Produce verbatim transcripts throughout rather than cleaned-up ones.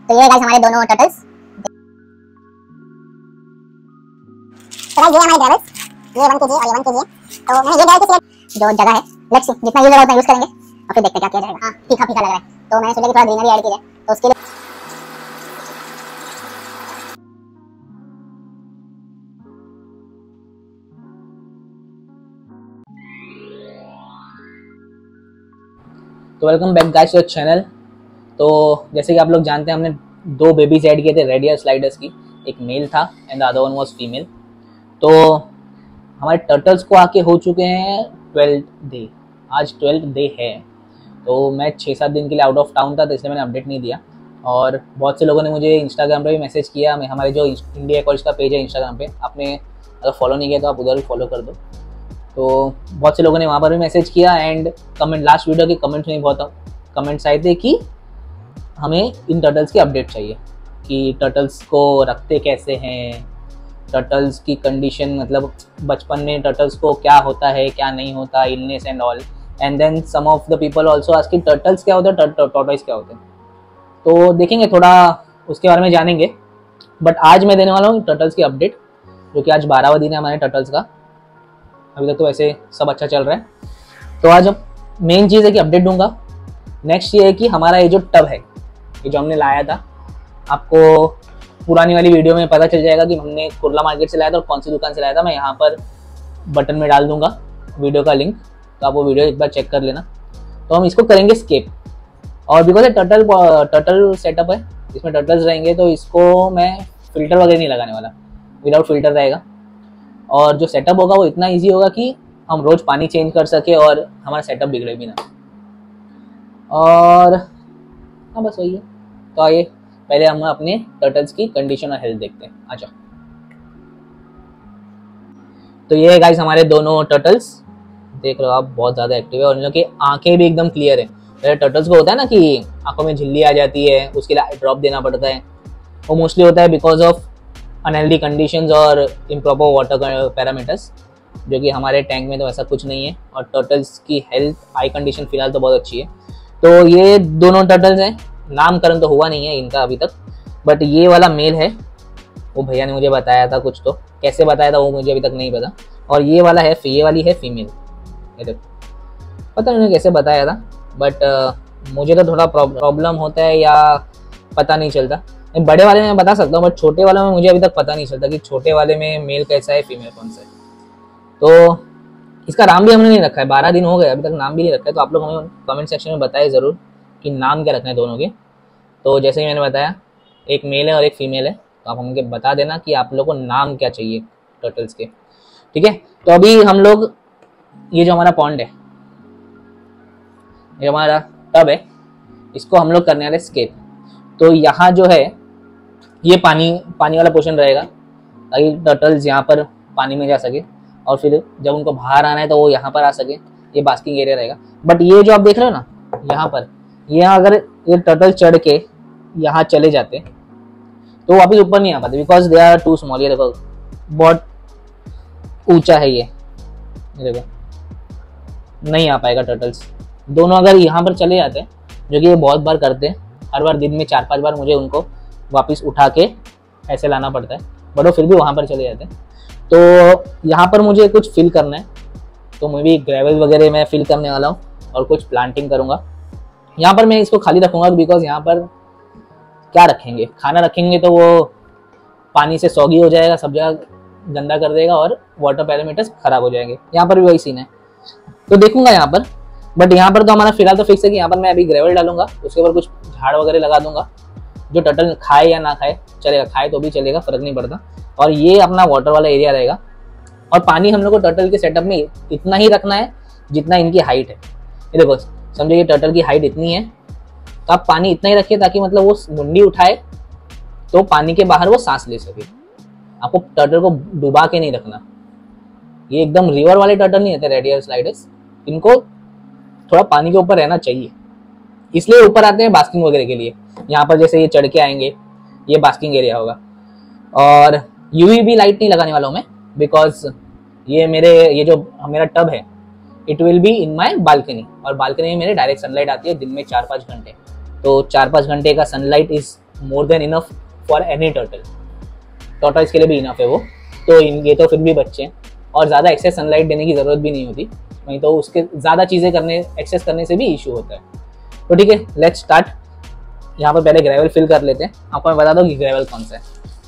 तो ये गाइस हमारे दोनों टर्टल्स। तो गाइस ये हमारे ग्रेवल्स, ये वन केजी और ये वन केजी है। तो मैंने ये डाला कि जो जगह है लेट्स सी जितना यूज होगा उतना यूज करेंगे और फिर देखते हैं क्या किया जाएगा। हां फीका फीका लग रहा है तो मैंने सोचा कि थोड़ा ग्रीनरी ऐड की जाए, तो उसके लिए तो welcome back guys to the channel. तो जैसे कि आप लोग जानते हैं हमने दो बेबीज ऐड किए थे रेड ईयर स्लाइडर्स की, एक मेल था and the other one was female. तो हमारे टर्टल्स को आके हो चुके हैं ट्वेल्थ डे, आज ट्वेल्थ डे है। तो मैं छः सात दिन के लिए आउट ऑफ टाउन था तो इसलिए मैंने अपडेट नहीं दिया। और बहुत से लोगों ने मुझे इंस्टाग्राम पे भी मैसेज किया, मैं हमारे जो इंडिया कॉलेज का पेज है इंस्टाग्राम पे, आपने अगर फॉलो नहीं किया तो आप उधर भी फॉलो कर दो। तो बहुत से लोगों ने वहाँ पर भी मैसेज किया एंड कमेंट, लास्ट वीडियो के कमेंट्स में बहुत कमेंट्स आए थे कि हमें इन टर्टल्स की अपडेट चाहिए कि टर्टल्स को रखते कैसे हैं, टर्टल्स की कंडीशन, मतलब बचपन में टर्टल्स को क्या होता है क्या नहीं होता, illness and all. And then some of the people also asking turtles क्या होता है, टॉर्टोइस क्या होते हैं। तो देखेंगे, थोड़ा उसके बारे में जानेंगे। बट आज मैं देने वाला हूँ टर्टल्स की अपडेट, जो कि आज बारहवां दिन है हमारे टर्टल्स का। अभी तक तो वैसे सब अच्छा चल रहा है। तो आज मेन चीज़ है कि अपडेट दूंगा। नेक्स्ट ये है कि हमारा ये जो टब है, ये जो हमने लाया था, आपको पुरानी वाली वीडियो में पता चल जाएगा कि हमने कुर्ला मार्केट से लाया था और कौन सी दुकान से लाया था। मैं यहाँ पर बटन में डाल दूंगा वीडियो का लिंक, तो आप वो वीडियो एक बार चेक कर लेना। तो हम इसको करेंगे स्केप, और बिकॉज ये टर्टल टर्टल सेटअप है, इसमें टर्टल्स रहेंगे, तो इसको मैं फिल्टर वगैरह नहीं लगाने वाला, विदाउट फिल्टर रहेगा। और जो सेटअप होगा वो इतना इजी होगा कि हम रोज पानी चेंज कर सके और हमारा सेटअप बिगड़े भी ना। और हाँ बस वही है। तो आइए पहले हम अपने टर्टल्स की कंडीशन और हेल्थ देखते हैं। अच्छा, तो ये है गाइस हमारे दोनों टर्टल्स, देख रहे हो आप, बहुत ज़्यादा एक्टिव है और इन लोगों की आंखें भी एकदम क्लियर है। पहले टर्टल्स को होता है ना कि आंखों में झिल्ली आ जाती है, उसके लिए आई ड्रॉप देना पड़ता है। वो मोस्टली होता है बिकॉज ऑफ अनहेल्दी कंडीशंस और इम्प्रॉपर वाटर पैरामीटर्स, जो कि हमारे टैंक में तो ऐसा कुछ नहीं है। और टर्टल्स की हेल्थ, आई कंडीशन फिलहाल तो बहुत अच्छी है। तो ये दोनों टर्टल्स हैं, नामकरण तो हुआ नहीं है इनका अभी तक, बट ये वाला मेल है, वो भैया ने मुझे बताया था कुछ, तो कैसे बताया था वो मुझे अभी तक नहीं पता। और ये वाला है, ये वाली है फीमेल, ये देखो, पता नहीं कैसे बताया था, बट uh, मुझे तो थोड़ा प्रॉब्लम होता है या पता नहीं चलता। बड़े वाले में मैं बता सकता हूँ, बट छोटे वाले में मुझे अभी तक पता नहीं चलता कि छोटे वाले में मेल कैसा है फीमेल कौन सा है। तो इसका नाम भी हमने नहीं रखा है, बारह दिन हो गए अभी तक नाम भी नहीं रखा है। तो आप लोग हमें कमेंट सेक्शन में बताएं ज़रूर कि नाम क्या रखना है दोनों के। तो जैसे ही मैंने बताया, एक मेल है और एक फीमेल है, तो आप हमके बता देना कि आप लोग को नाम क्या चाहिए टर्टल्स के, ठीक है। तो अभी हम लोग, ये जो हमारा पॉन्ड है, ये हमारा टब है, इसको हम लोग करने वाले स्केप। तो यहाँ जो है ये पानी पानी वाला पोर्शन रहेगा, ताकि टर्टल्स यहाँ पर पानी में जा सके और फिर जब उनको बाहर आना है तो वो यहाँ पर आ सके। ये बास्किंग एरिया रहेगा। बट ये जो आप देख रहे हो ना, यहाँ पर, यहाँ अगर ये टर्टल चढ़ के यहाँ चले जाते तो वापस ऊपर नहीं आ पाते, because they are too small. ये देखो बहुत ऊंचा है, ये ये देखो नहीं आ पाएगा टर्टल्स। दोनों अगर यहाँ पर चले जाते हैं, जो कि ये बहुत बार करते हैं, हर बार दिन में चार पांच बार मुझे उनको वापस उठा के ऐसे लाना पड़ता है, बट वो फिर भी वहाँ पर चले जाते हैं। तो यहाँ पर मुझे कुछ फिल करना है, तो मैं भी ग्रेवल वगैरह मैं फिल करने वाला हूँ और कुछ प्लांटिंग करूँगा। यहाँ पर मैं इसको खाली रखूँगा, बिकॉज यहाँ पर क्या रखेंगे, खाना रखेंगे तो वो पानी से सौगी हो जाएगा, सब जगह गंदा कर देगा और वाटर पैरामीटर्स खराब हो जाएंगे। यहाँ पर भी वही सीन है, तो देखूंगा यहाँ पर। बट यहाँ पर तो हमारा फिलहाल तो फिक्स है कि यहाँ पर मैं अभी ग्रेवल डालूंगा, उसके ऊपर कुछ झाड़ वगैरह लगा दूंगा, जो टर्टल खाए या ना खाए चलेगा, खाए तो भी चलेगा, फर्क नहीं पड़ता। और ये अपना वाटर वाला एरिया रहेगा। और पानी हम लोग को टर्टल के सेटअप में इतना ही रखना है जितना इनकी हाइट है। ये देखो, समझो ये टर्टल की हाइट इतनी है, तो आप पानी इतना ही रखिए ताकि मतलब वो मुंडी उठाए तो पानी के बाहर वो सांस ले सके। आपको टर्टल को डुबा के नहीं रखना। ये एकदम रिवर वाले टर्टल नहीं होते रेड ईयर स्लाइडर्स, इनको थोड़ा पानी के ऊपर रहना चाहिए, इसलिए ऊपर आते हैं बास्किंग वगैरह के लिए। यहाँ पर जैसे ये चढ़ के आएंगे, ये बास्किंग एरिया होगा। और यूवी भी लाइट नहीं लगाने वाला हूँ मैं, बिकॉज ये मेरे ये जो मेरा टब है, it will be in my balcony, और बालकनी में मेरे डायरेक्ट सनलाइट आती है दिन में चार पाँच घंटे। तो चार पाँच घंटे का sunlight is more than enough for any turtle. Tortoise के लिए भी इनफ है वो। तो ये तो फिर भी बच्चे हैं और ज़्यादा एक्सेस सनलाइट देने की ज़रूरत भी नहीं होती, नहीं तो उसके ज़्यादा चीज़ें करने एक्सेस करने से भी इशू होता है। तो ठीक है, लेट्स स्टार्ट। यहाँ पर पहले ग्रेवल फिल कर लेते हैं। आपको मैं बता दूँ कि ग्रेवल कौन सा है।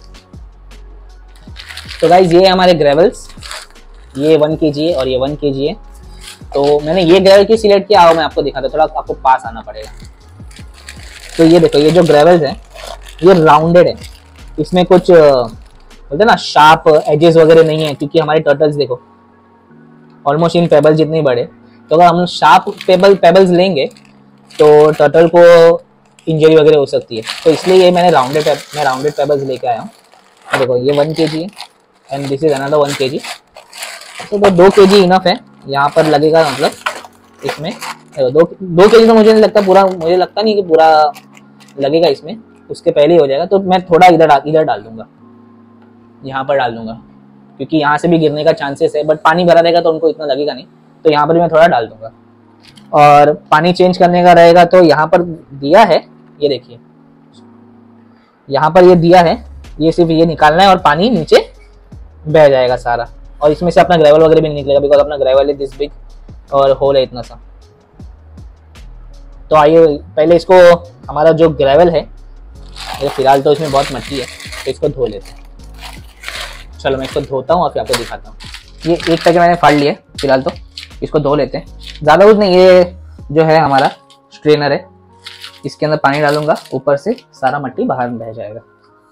तो गाइज ये है हमारे ग्रेवल्स, ये वन के जी है और ये वन के जी है। तो मैंने ये ग्रेवल की सिलेक्ट किया, आओ मैं आपको दिखाता हूँ, थोड़ा आपको पास आना पड़ेगा। तो ये देखो, ये जो ग्रेवल्स हैं ये राउंडेड है, इसमें कुछ बोलते ना शार्प एजेस वगैरह नहीं है, क्योंकि हमारे टर्टल्स देखो ऑलमोस्ट इन पेबल जितने बड़े। तो अगर हम शार्प पेबल पेबल्स लेंगे तो टर्टल को इंजरी वगैरह हो सकती है। तो इसलिए ये मैंने राउंडेड मैं राउंडेड पेबल्स लेके आया हूँ। देखो ये वन के जी है and this is another one K G. तो दो के जी इनफ है यहाँ पर लगेगा, मतलब इसमें दो दो के जी तो मुझे नहीं लगता पूरा, मुझे लगता नहीं कि पूरा लगेगा इसमें, उसके पहले ही हो जाएगा। तो मैं थोड़ा इधर इधर डाल दूंगा, यहाँ पर डाल दूंगा, क्योंकि यहाँ से भी गिरने का चांसेस है, बट पानी भरा रहेगा तो उनको इतना लगेगा नहीं। तो यहाँ पर भी मैं थोड़ा डाल दूंगा। और पानी चेंज करने का रहेगा तो यहाँ पर दिया है, ये देखिए यहाँ पर ये दिया है, ये सिर्फ ये निकालना है और पानी नीचे बह जाएगा सारा, और इसमें से अपना ग्रेवल वगैरह भी नहीं निकलेगा, बिकॉज अपना ग्रेवल है दिस बिग और होल है इतना सा। तो आइए पहले इसको, हमारा जो ग्रेवल है ये फिलहाल तो इसमें बहुत मट्टी है, तो इसको धो लेते हैं। चलो मैं इसको धोता हूँ और फिर आपको दिखाता हूँ। ये एक पैकेट मैंने फाड़ लिया फिलहाल, तो इसको धो लेते हैं। ज़्यादा कुछ नहीं, ये जो है हमारा स्ट्रेनर है, इसके अंदर पानी डालूंगा, ऊपर से सारा मट्टी बाहर बह जाएगा।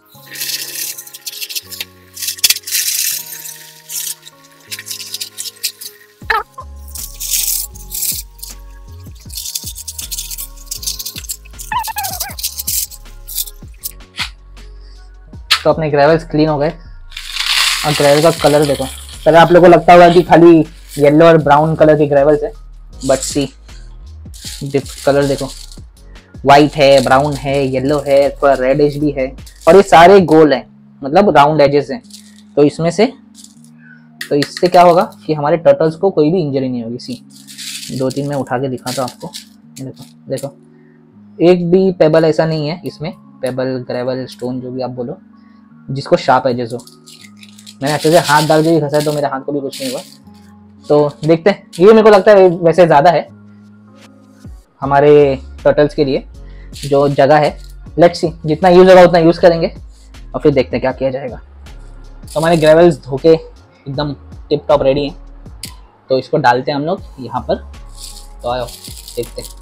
तो अपने ग्रेवल्स क्लीन हो गए और ग्रेवल का कलर देखो। पहले आप लोगों को लगता होगा कि खाली येलो और ब्राउन कलर के ग्रेवल्स है, बट सी कलर देखो, वाइट है, ब्राउन है, येलो है, थोड़ा रेडिश भी है, और ये सारे गोल हैं, मतलब राउंड एजेस हैं। तो इसमें से तो इससे क्या होगा कि हमारे टर्टल्स को कोई भी इंजरी नहीं होगी। सी दो तीन मैं उठा के दिखाता हूँ आपको। देखो देखो, एक भी पेबल ऐसा नहीं है इसमें, पेबल ग्रेवल स्टोन जो भी आप बोलो, जिसको शार्प एजेस हो। मैंने अच्छे से हाथ डाल के भी घसा, तो मेरे हाथ को भी कुछ नहीं हुआ। तो देखते हैं, ये मेरे को लगता है वैसे ज़्यादा है हमारे टर्टल्स के लिए जो जगह है। लेट्स सी, जितना यूज़ होगा उतना यूज़ करेंगे और फिर देखते हैं क्या किया जाएगा। तो हमारे ग्रेवल्स धोके एकदम टिप टॉप रेडी हैं, तो इसको डालते हैं हम लोग यहाँ पर। तो आओ देखते हैं।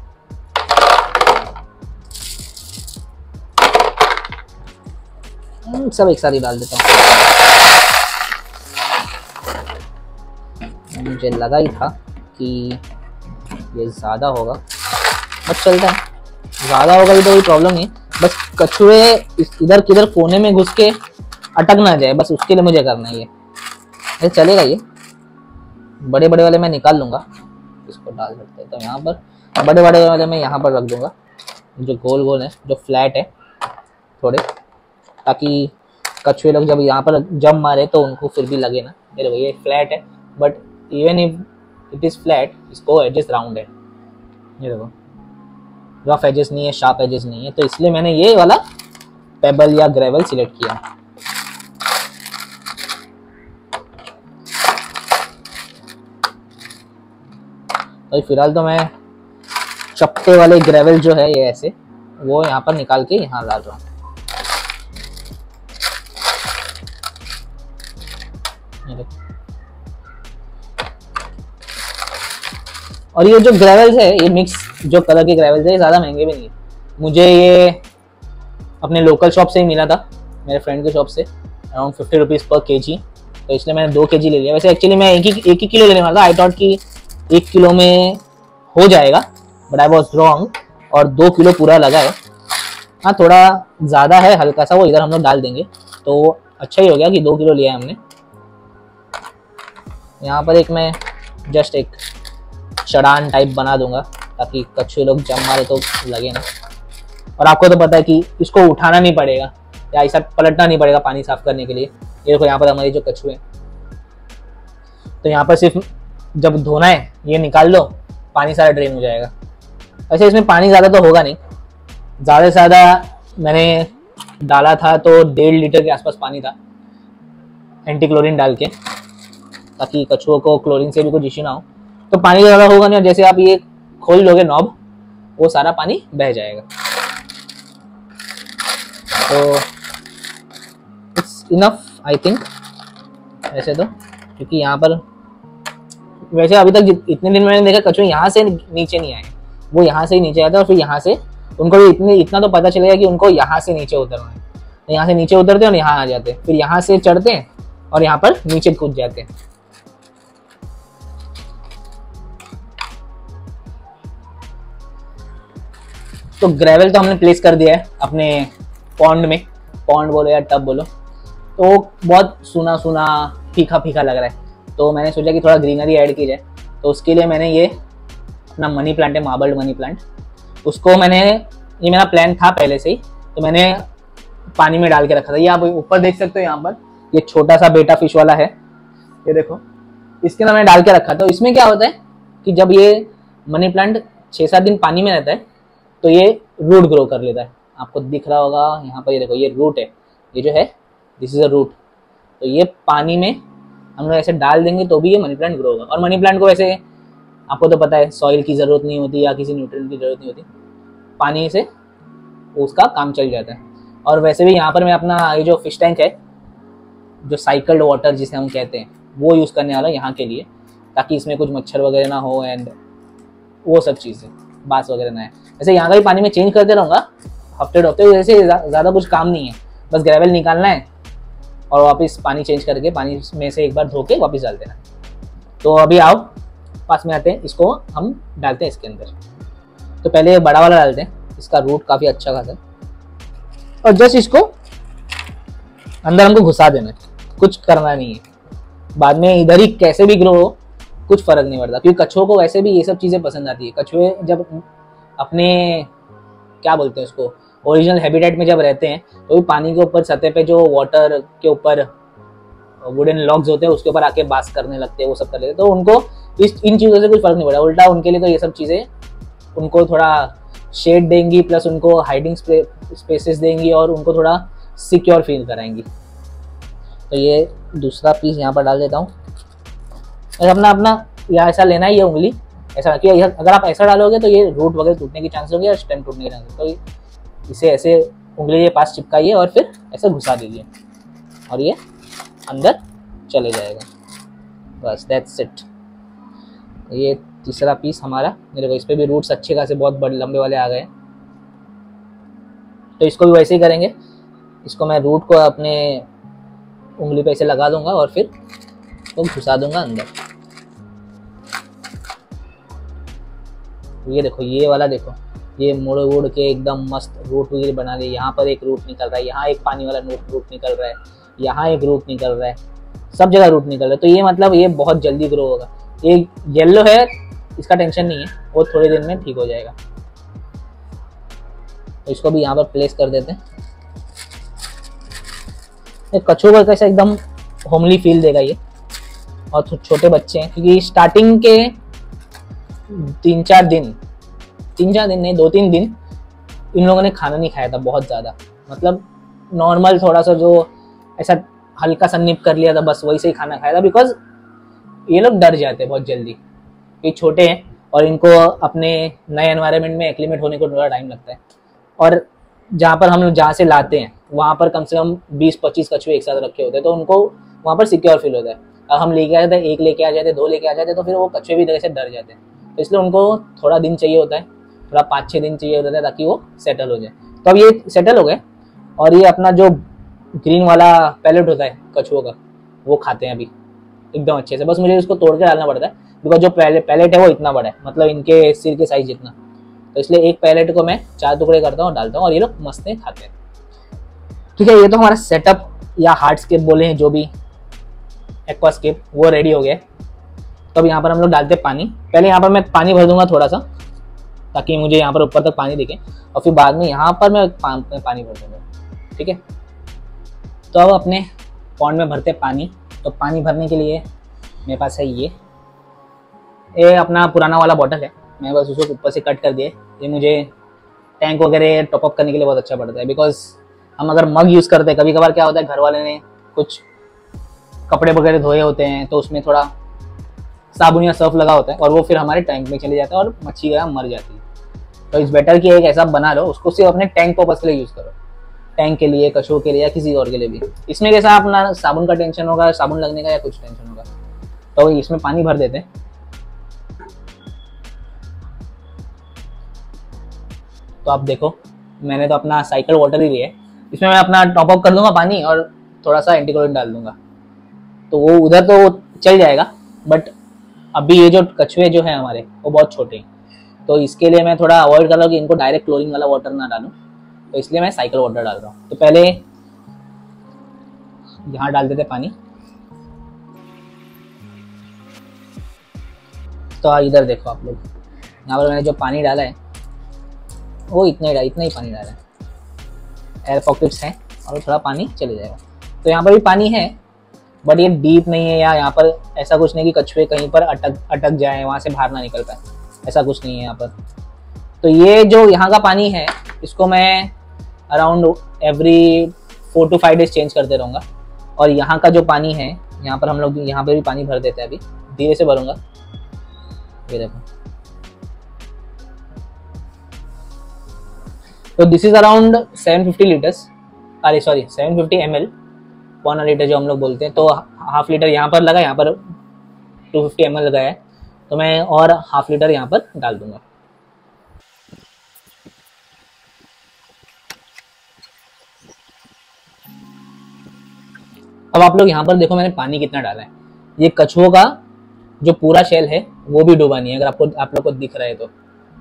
सब एक साथ ही डाल देता हूँ। मुझे लगा ही था कि ये ज़्यादा होगा, बस चलता है, ज़्यादा होगा भी तो कोई प्रॉब्लम नहीं, बस कछुए इधर किधर कोने में घुस के अटक ना जाए, बस उसके लिए मुझे करना है। ये चलेगा, ये बड़े बड़े वाले मैं निकाल लूँगा, इसको डाल सकते हैं। तो यहाँ पर बड़े बड़े वाले मैं यहाँ पर रख दूँगा, जो गोल गोल है, जो फ्लैट है थोड़े, ताकि कछुए लोग जब यहाँ पर जंप मारे तो उनको फिर भी लगे ना। मेरे भैया फ्लैट है, but even if it is flat, इसको एजेस राउंड है। ये देखो, रफ एजेस नहीं है, शार्प एजेस नहीं है, तो इसलिए मैंने ये वाला पेबल या ग्रेवल सिलेक्ट किया। तो फिलहाल तो मैं चपटे वाले ग्रेवल जो है ये ऐसे, वो यहाँ पर निकाल के यहाँ डाल रहा हूँ। और ये जो ग्रेवल्स है, ये मिक्स जो कलर के ग्रेवल्स है, ये ज़्यादा महंगे भी नहीं है। मुझे ये अपने लोकल शॉप से ही मिला था, मेरे फ्रेंड के शॉप से, अराउंड फिफ्टी रुपीज़ पर के जी। तो इसलिए मैंने दो के जी ले लिया। वैसे एक्चुअली मैं एक ही एक ही किलो लेने वाला था, आई थॉट कि एक किलो में हो जाएगा, बट आई वॉज रॉन्ग, और दो किलो पूरा लगा है। हाँ थोड़ा ज़्यादा है, हल्का सा, वो इधर हम लोग डाल देंगे, तो अच्छा ही हो गया कि दो किलो लिया है हमने। यहाँ पर एक मैं जस्ट एक चढ़ान टाइप बना दूंगा, ताकि कछुए लोग जम मारे तो लगे ना। और आपको तो पता है कि इसको उठाना नहीं पड़ेगा या ऐसा पलटना नहीं पड़ेगा पानी साफ करने के लिए। ये देखो यहाँ पर हमारी जो कछुए, तो यहाँ पर सिर्फ जब धोना है ये निकाल लो, पानी सारा ड्रेन हो जाएगा। वैसे इसमें पानी ज़्यादा तो होगा नहीं, ज़्यादा से ज़्यादा मैंने डाला था तो डेढ़ लीटर के आसपास पानी था एंटी क्लोरीन डाल के, ताकि कछुओं को क्लोरीन से भी कुछ इश्यू ना हो। तो पानी ज़्यादा होगा नहीं, जैसे आप ये खोल लोगे नॉब, वो सारा पानी बह जाएगा। तो इट्स इनफ आई थिंक वैसे तो, क्योंकि यहाँ पर वैसे अभी तक इतने दिन मैंने देखा कछुए यहाँ से नीचे नहीं आए, वो यहाँ से ही नीचे आते हैं और फिर यहाँ से उनको भी इतने इतना तो पता चलेगा कि उनको यहाँ से नीचे उतरना है। तो यहाँ से नीचे उतरते हैं और यहाँ आ जाते हैं, फिर यहाँ से चढ़ते हैं और यहाँ पर नीचे कूद जाते हैं। तो ग्रेवल तो हमने प्लेस कर दिया है अपने पॉन्ड में, पॉन्ड बोलो या टब बोलो, तो बहुत सूना सूना फीका फीका लग रहा है। तो मैंने सोचा कि थोड़ा ग्रीनरी ऐड की जाए, तो उसके लिए मैंने ये अपना मनी प्लांट है, मार्बल्ड मनी प्लांट, उसको मैंने, ये मेरा प्लान था पहले से ही, तो मैंने पानी में डाल के रखा था। ये आप ऊपर देख सकते हो, यहाँ पर ये छोटा सा बेटा फिश वाला है, ये देखो, इसके अंदर मैंने डाल के रखा था। तो इसमें क्या होता है कि जब ये मनी प्लांट छः सात दिन पानी में रहता है तो ये रूट ग्रो कर लेता है। आपको दिख रहा होगा यहाँ पर, ये देखो, ये रूट है, ये जो है दिस इज अ रूट। तो ये पानी में हम लोग ऐसे डाल देंगे तो भी ये मनी प्लांट ग्रो होगा। और मनी प्लांट को वैसे आपको तो पता है सॉइल की ज़रूरत नहीं होती या किसी न्यूट्रिएंट की ज़रूरत नहीं होती, पानी से उसका काम चल जाता है। और वैसे भी यहाँ पर मैं अपना ये जो फिश टैंक है, जो साइकिल्ड वाटर जिसे हम कहते हैं, वो यूज़ करने वाला यहाँ के लिए, ताकि इसमें कुछ मच्छर वगैरह ना हो एंड वो सब चीज़ें, बास वगैरह ना है। वैसे यहाँ का भी पानी में चेंज करते रहूँगा हफ्ते हफ्ते, वैसे ज़्यादा कुछ काम नहीं है, बस ग्रेवल निकालना है और वापस पानी चेंज करके पानी में से एक बार धो के वापस डाल देना। तो अभी आओ पास में आते हैं, इसको हम डालते हैं इसके अंदर। तो पहले ये बड़ा वाला डालते हैं, इसका रूट काफ़ी अच्छा खासा है, और जस्ट इसको अंदर हमको घुसा देना है, कुछ करना नहीं है। बाद में इधर ही कैसे भी ग्रो हो कुछ फर्क नहीं पड़ता, क्योंकि कछुओं को वैसे भी ये सब चीज़ें पसंद आती है। कछुए जब अपने क्या बोलते हैं उसको, ओरिजिनल हैबिटेट में जब रहते हैं, तो भी पानी के ऊपर सतह पे जो वाटर के ऊपर वुडन लॉग्स होते हैं उसके ऊपर आके बास करने लगते हैं, वो सब कर लेते हैं। तो उनको इस इन चीज़ों से कुछ फर्क नहीं पड़ा, उल्टा उनके लिए तो ये सब चीज़ें उनको थोड़ा शेड देंगी, प्लस उनको हाइडिंग स्पेसेस देंगी और उनको थोड़ा सिक्योर फील कराएंगी। तो ये दूसरा पीस यहाँ पर डाल देता हूँ। अपना अपना या ऐसा लेना है, ये उंगली ऐसा, कि अगर आप ऐसा डालोगे तो ये रूट वगैरह टूटने के चांसेस होंगे और स्टेम टूटने के चांसेस। तो इसे ऐसे उंगली के पास चिपकाइए और फिर ऐसे घुसा दीजिए और ये अंदर चले जाएगा, बस दैट्स इट। ये तीसरा पीस हमारा, मेरे को इस पर भी रूट्स अच्छे खासे बहुत बड़े लंबे वाले आ गए, तो इसको भी वैसे ही करेंगे। इसको मैं रूट को अपने उंगली पे ऐसे लगा दूंगा और फिर इसको घुसा दूंगा अंदर। ये देखो, ये वाला देखो, ये मुड़ उड़ के एकदम मस्त रूट वगैरह बना दिए। यहाँ पर एक रूट निकल रहा है, यहाँ एक पानी वाला रूट निकल रहा है, यहाँ एक रूट निकल रहा है, सब जगह रूट निकल रहा है। तो ये मतलब ये बहुत जल्दी ग्रो होगा। ये येलो है, इसका टेंशन नहीं है, वो थोड़े दिन में ठीक हो जाएगा। तो इसको भी यहाँ पर प्लेस कर देते हैं। कछुओं का कैसा एकदम होमली फील देगा ये, और छोटे बच्चे हैं, क्योंकि स्टार्टिंग के तीन चार दिन तीन चार दिन नहीं दो तीन दिन इन लोगों ने खाना नहीं खाया था बहुत ज़्यादा, मतलब नॉर्मल थोड़ा सा जो ऐसा हल्का सा निप कर लिया था, बस वही से ही खाना खाया था। बिकॉज ये लोग डर जाते हैं बहुत जल्दी, ये छोटे हैं और इनको अपने नए एनवायरनमेंट में एक्लिमेट होने को थोड़ा टाइम लगता है। और जहाँ पर हम लोग जहाँ से लाते हैं वहाँ पर कम से कम बीस पच्चीस कछुए एक साथ रखे होते हैं, तो उनको वहाँ पर सिक्योर फील होता है। अब हम लेके आ जाते हैं, एक लेके आ जाते, दो लेके आ जाते, तो फिर वो कछुए भी तरह से डर जाते हैं। तो इसलिए उनको थोड़ा दिन चाहिए होता है, थोड़ा पाँच छः दिन चाहिए होता है ताकि वो सेटल हो जाए। तो अब ये सेटल हो गए, और ये अपना जो ग्रीन वाला पैलेट होता है कछुओं का, वो खाते हैं अभी एकदम अच्छे से। बस मुझे इसको तोड़ के डालना पड़ता है, बिकॉज जो पैलेट है वो इतना बड़ा है, मतलब इनके सिर के साइज जितना। तो इसलिए एक पैलेट को मैं चार टुकड़े करता हूँ, डालता हूँ, और ये लोग मस्त हैं, खाते हैं। ठीक है, ये तो हमारा सेटअप या हार्डस्केप बोले हैं, जो भी एक्वास्केप, वो रेडी हो गया। तो अब यहाँ पर हम लोग डालते हैं पानी। पहले यहाँ पर मैं पानी भर दूंगा थोड़ा सा, ताकि मुझे यहाँ पर ऊपर तक पानी दिखे, और फिर बाद में यहाँ पर मैं पानी भर दूंगा। ठीक है, तो अब अपने पॉन्ड में भरते पानी। तो पानी भरने के लिए मेरे पास है ये ये अपना पुराना वाला बॉटल है, मैं बस उसको ऊपर से कट कर दिए। ये मुझे टैंक वगैरह टॉप अप करने के लिए बहुत अच्छा पड़ता है। बिकॉज हम अगर मग यूज़ करते हैं, कभी कभार क्या होता है घर वाले ने कुछ कपड़े वगैरह धोए होते हैं तो उसमें थोड़ा साबुन या सर्फ लगा होता है और वो फिर हमारे टैंक में चले जाता है और मच्छी वगैरह मर जाती है। तो इस बेटर कि एक ऐसा बना लो, उसको सिर्फ अपने टैंक पर्पस के लिए यूज़ करो, टैंक के लिए, कछुओं के लिए या किसी और के लिए भी। इसमें कैसा अपना साबुन का टेंशन होगा, साबुन लगने का या कुछ टेंशन होगा। तो इसमें पानी भर देते हैं। तो आप देखो मैंने तो अपना साइकिल वाटर ही लिया है, इसमें मैं अपना टॉप अप कर दूंगा पानी और थोड़ा सा एंटीक्लोरीन डाल दूंगा, तो वो उधर तो चल जाएगा। बट अभी ये जो कछुए जो है हमारे वो बहुत छोटे हैं, तो इसके लिए मैं थोड़ा अवॉइड कर रहा हूँ कि इनको डायरेक्ट क्लोरीन वाला वाटर ना डालूं, तो इसलिए मैं साइकिल वाटर डाल रहा हूँ। तो पहले यहाँ डाल देते पानी। तो इधर देखो आप लोग, यहाँ पर मैंने जो पानी डाला है वो इतना ही इतना ही पानी डाला है। एयर पॉकेट्स हैं और थोड़ा पानी चले जाएगा। तो यहाँ पर भी पानी है बट ये डीप नहीं है, या यहाँ पर ऐसा कुछ नहीं कि कछुए कहीं पर अटक अटक जाए, वहाँ से बाहर ना निकल पाए, ऐसा कुछ नहीं है यहाँ पर। तो ये जो यहाँ का पानी है इसको मैं around every four to five days change करते रहूँगा। और यहाँ का जो पानी है, यहाँ पर हम लोग यहाँ पर भी पानी भर देते हैं, अभी धीरे से भरूँगा। ये देखो, तो this is around seven fifty litres, अरे sorry seven fifty M L, पौना लीटर जो हम लोग बोलते हैं। तो हाफ लीटर यहाँ पर लगा, यहाँ पर टू फिफ्टी एम एल लगा है, तो मैं और हाफ लीटर यहाँ पर डाल दूंगा। अब आप लोग यहाँ पर देखो मैंने पानी कितना डाला है। ये कछुओं का जो पूरा शेल है वो भी डूबा नहीं है, अगर आपको आप लोग को दिख रहा है तो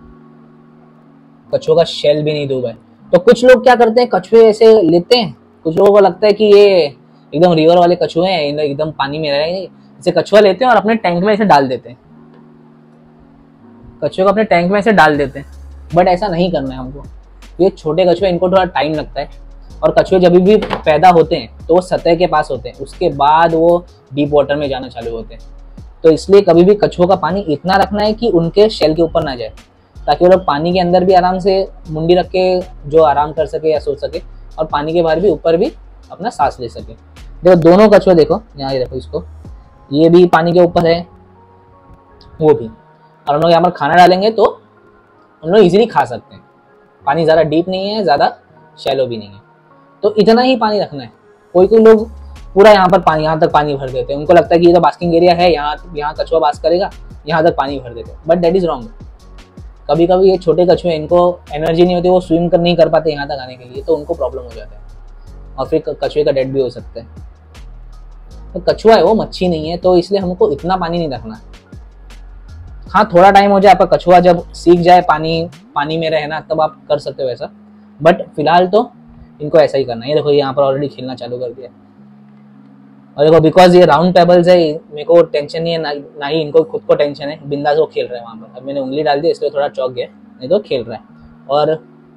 कछुओं का शेल भी नहीं डूबा है। तो कुछ लोग क्या करते हैं, कछुए ऐसे लेते हैं, कुछ लोगों को लगता है कि ये एकदम रिवर वाले कछुए हैं, एकदम पानी में रह रहे हैं, इसे कछुआ लेते हैं और अपने टैंक में ऐसे डाल देते हैं, कछुए को अपने टैंक में ऐसे डाल देते हैं। बट ऐसा नहीं करना है हमको। ये छोटे कछुए, इनको थोड़ा टाइम लगता है, और कछुए जब भी पैदा होते हैं तो वो सतह के पास होते हैं, उसके बाद वो डीप वाटर में जाना चालू होते हैं। तो इसलिए कभी भी कछुओं का पानी इतना रखना है कि उनके शेल के ऊपर ना जाए, ताकि वो लोग पानी के अंदर भी आराम से मुंडी रख के जो आराम कर सके या सो सके, और पानी के बाहर भी ऊपर भी अपना सांस ले सके। देखो दोनों कछुए देखो, यहाँ देखो इसको, ये भी पानी के ऊपर है, वो भी। और हम लोग यहाँ पर खाना डालेंगे तो हम लोग इजीली खा सकते हैं। पानी ज़्यादा डीप नहीं है, ज़्यादा शैलो भी नहीं है, तो इतना ही पानी रखना है। कोई कोई लोग पूरा यहाँ पर पानी, यहाँ तक पानी भर देते हैं, उनको लगता है कि ये तो बास्किंग एरिया है, यहाँ यहाँ कछुआ बास करेगा, यहाँ तक पानी भर देते हैं। But that is wrong. कभी कभी ये छोटे कछुए, इनको एनर्जी नहीं होती, वो स्विम कर नहीं कर पाते यहाँ तक आने के लिए, तो उनको प्रॉब्लम हो जाता है और फिर कछुए का डेथ भी हो सकता है। तो कछुआ है वो, मच्छी नहीं है, तो इसलिए हमको इतना पानी नहीं रखना। हाँ थोड़ा टाइम हो जाए, आपका कछुआ जब सीख जाए पानी पानी में रहना, तब आप कर सकते हो ऐसा। बट फिलहाल तो इनको ऐसा ही करना है। ये देखो यहाँ पर ऑलरेडी खेलना चालू कर दिया। और देखो बिकॉज ये राउंड पेबल्स है, मेरे को टेंशन नहीं है, ना, ना ही इनको खुद को टेंशन है, बिंदास वो खेल रहे हैं वहाँ पर। अब मैंने उंगली डाल दी इसलिए थोड़ा चौंक गया, नहीं तो खेल रहा है। और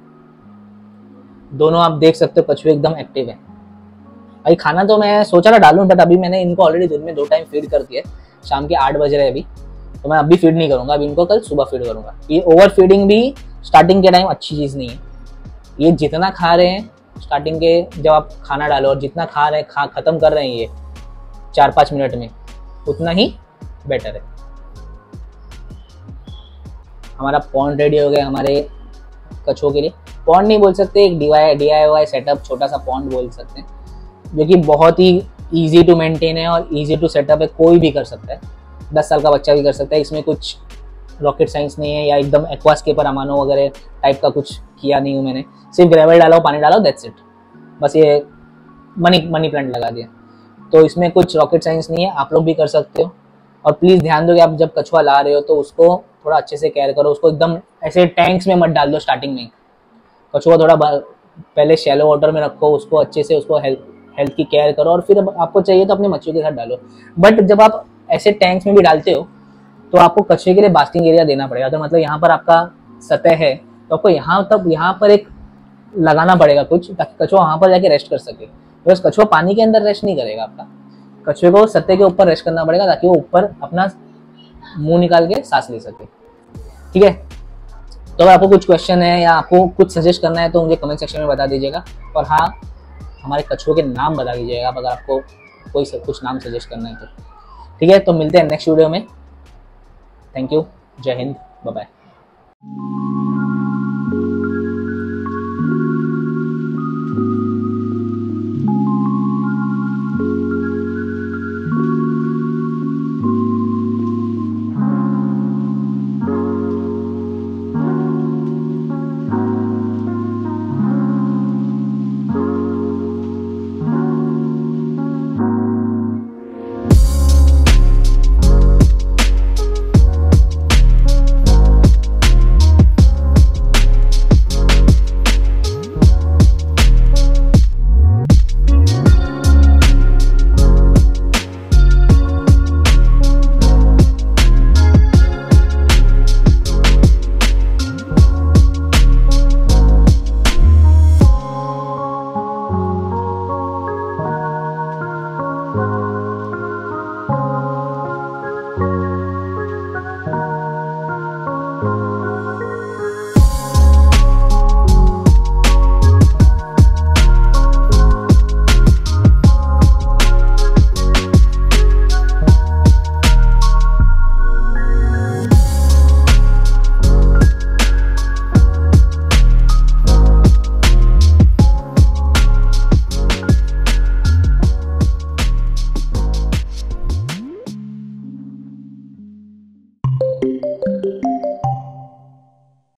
दोनों आप देख सकते हो कछुए एकदम एक्टिव है। भाई खाना तो मैं सोचा था डालूं, बट अभी मैंने इनको ऑलरेडी दिन में दो टाइम फीड कर दिया। शाम के आठ बज रहे अभी, तो मैं अभी फीड नहीं करूंगा, अभी इनको कल सुबह फीड करूंगा। ये ओवर फीडिंग भी स्टार्टिंग के टाइम अच्छी चीज़ नहीं है। ये जितना खा रहे हैं स्टार्टिंग के, जब आप खाना डालो और जितना खा रहे हैं, खा खत्म कर रहे हैं ये चार पाँच मिनट में, उतना ही बेटर है। हमारा पॉन्ड रेडी हो गया हमारे कछुओं के लिए। पॉन्ड नहीं बोल सकते, एक D I D I Y setup, छोटा सा पॉन्ड बोल सकते हैं, जो कि बहुत ही ईजी टू मेंटेन है और ईजी टू सेटअप है। कोई भी कर सकता है, दस साल का बच्चा भी कर सकता है। इसमें कुछ रॉकेट साइंस नहीं है, या एकदम एक्वास्केपर अमानो वगैरह टाइप का कुछ किया नहीं हूँ मैंने। सिर्फ ग्रेवल डाला, पानी डाला, दैट्स इट। बस ये मनी मनी प्लांट लगा दिया। तो इसमें कुछ रॉकेट साइंस नहीं है, आप लोग भी कर सकते हो। और प्लीज़ ध्यान दो कि आप जब कछुआ ला रहे हो तो उसको थोड़ा अच्छे से केयर करो। उसको एकदम ऐसे टैंक्स में मत डाल दो स्टार्टिंग में। कछुआ थोड़ा पहले शैलो वाटर में रखो, उसको अच्छे से, उसको हेल्थ हेल्थ की केयर करो, और फिर आपको चाहिए तो अपने मच्छियों के साथ डालो। बट जब आप ऐसे टैंक्स में भी डालते हो तो आपको कछुए के लिए बास्किंग एरिया देना पड़ेगा। तो मतलब यहाँ पर आपका सतह है, तो आपको यहाँ तक यहाँ पर एक लगाना पड़ेगा कुछ, ताकि कछुआ वहाँ पर जाके रेस्ट कर सके। बस कछुआ पानी के अंदर रेस्ट नहीं करेगा आपका, कछुए को सतह के ऊपर रेस्ट करना पड़ेगा, ताकि वो ऊपर अपना मुंह निकाल के सांस ले सके। ठीक है, तो अगर आपको कुछ क्वेश्चन है या आपको कुछ सजेस्ट करना है तो मुझे कमेंट सेक्शन में बता दीजिएगा। और हाँ, हमारे कछुओं के नाम बता दीजिएगा अगर आपको कोई सब कुछ नाम सजेस्ट करना है तो। ठीक है, तो मिलते हैं नेक्स्ट वीडियो में। Thank you, Jai Hind, bye bye.